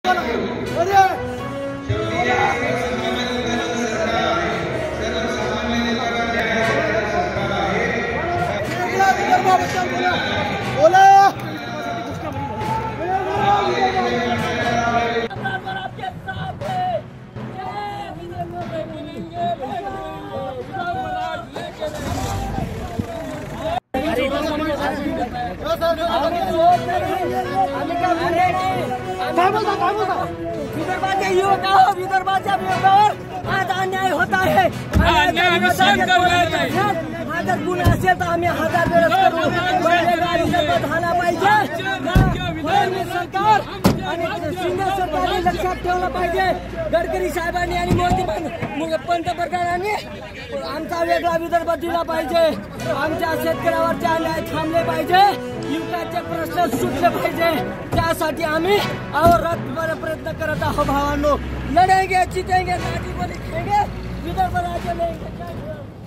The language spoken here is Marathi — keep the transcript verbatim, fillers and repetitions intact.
विदर्भाच्या युवकांवर विदर्भाच्या युवकांवर आज अन्याय होत आहे। हा जर गुन्हा असेल तर आम्ही हजार वेळेस करू। झाला पाहिजे सरकार आणि शिंदे सरकारने लक्षात ठेवलं पाहिजे। गडकरी साहेबांनी आणि मोदी पंतप्रधानांनी आमचा वेगळा विदर्भ दिला पाहिजे। आमच्या शेतकऱ्यावरचे अन्याय थांबले पाहिजे। युवकांचे प्रश्न सुटले पाहिजे। त्यासाठी आम्ही अहोरात्र प्रयत्न करत आहोत। भावांनो, लढेंगे, जीतेंगे, नाटी बोली खेळेंगे, विदर्भ राज्य लेंगे।